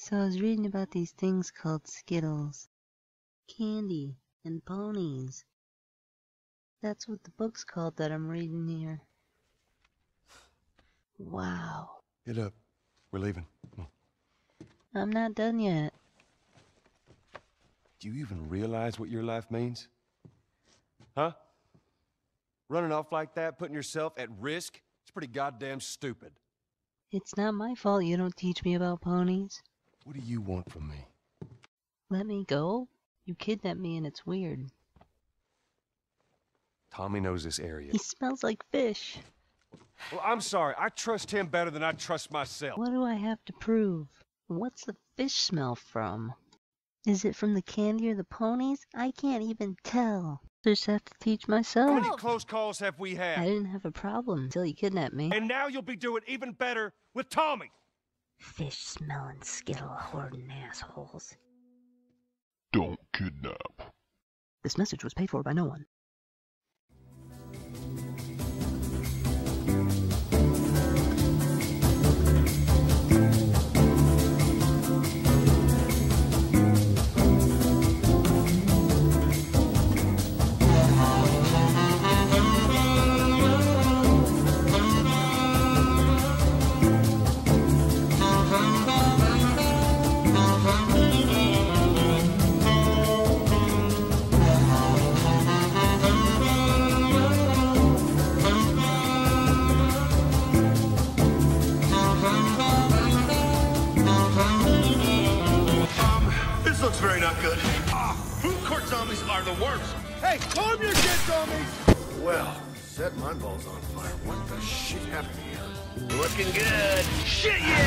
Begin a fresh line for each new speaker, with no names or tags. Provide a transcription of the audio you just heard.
So I was reading about these things called Skittles. Candy and ponies. That's what the book's called that I'm reading here. Wow.
Get up. We're leaving.
I'm not done yet.
Do you even realize what your life means? Huh? Running off like that, putting yourself at risk? It's pretty goddamn stupid.
It's not my fault you don't teach me about ponies.
What do you want from me?
Let me go? You kidnapped me and it's weird.
Tommy knows this area.
He smells like fish.
Well, I'm sorry. I trust him better than I trust myself.
What do I have to prove? What's the fish smell from? Is it from the candy or the ponies? I can't even tell. Just have to teach myself.
How many close calls have we had?
I didn't have a problem until you kidnapped me.
And now you'll be doing even better with Tommy.
Fish smelling Skittle hoarding assholes.
Don't kidnap.
This message was paid for by no one.
Looks very not good. Food court zombies are the worst. Hey, calm your shit, zombies! Well, set my balls on fire. What the shit happened here? Looking good. Shit, yeah!